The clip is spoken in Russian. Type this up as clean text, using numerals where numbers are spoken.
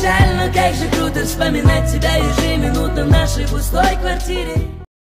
печально, как же круто вспоминать тебя ежеминутно в нашей пустой квартире.